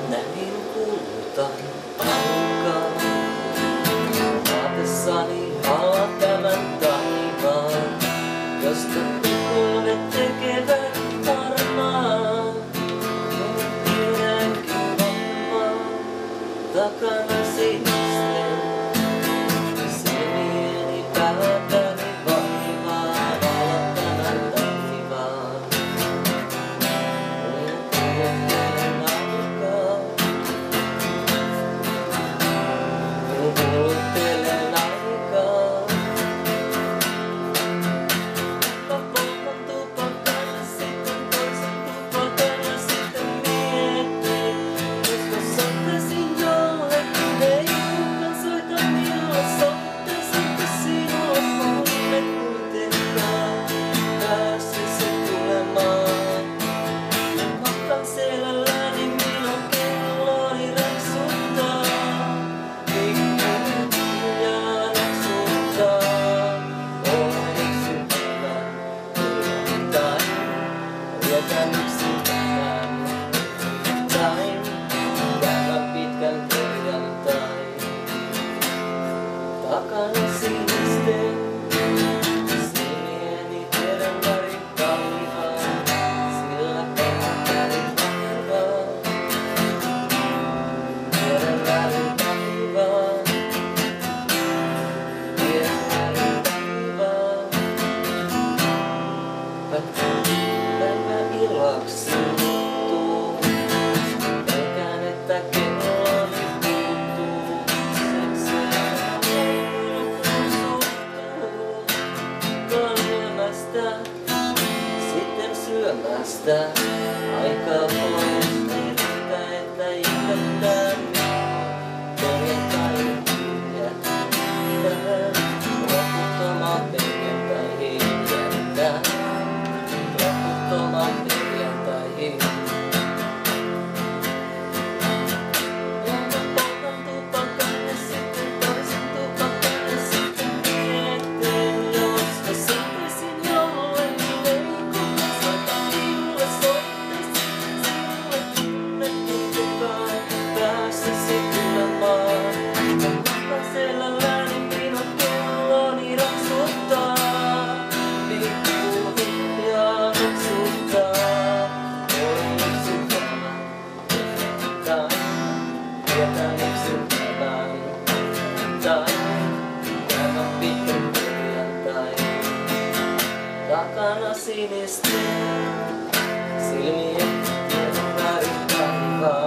Näin kulta alkaa. Vaatessani halaa tämän taivaan, josta pilvet tekevät varmaan. Tiedänkin varmaan takana sinisten silmieni päätäni vaivaa valot tämän taivaan. Kuluttelen aikaa. Mä poltan tupakan ja sitten toisen tupakan ja sitten mietin, jos mä soittaisin jollekin, ei kukaan soita minulle, soittaisinko sinulle, mulle kuitenkaan pääsisi tulemaan. Matkan selälläni minun kelloni raksuttaa. Vietän yksin päivän, päivän pitkän perjantain. Takana sinisten silmieni tiedän värin taivaan, sillä värin taivaan. Tiedän värin taivaan, tiedän värin taivaan. Päivä illaksi muuttuu, pelkään, että kelloni puuttuu. Sekseen suuttuu, kaljemästä, sitten syömästä. Aikaa pois, ei riitä, että ihmettää minua. Perjantai jättää, loputtoman perjantai jättää. Loputtoman perjantaihin. Ja mä poltan tupakan ja sitten toisen tupakan ja sitten mietin, jos mä soittaisin jollekin, ei kukaan soita minulle, soittaisin sinulle, kunne kukaan pääsisi tulemaan. Mä matkan selälläni minun kelloni raksuttaa. Vietän yksin päivän pitkän perjantain. Takana sinisten silmien tiedon värin taivaan.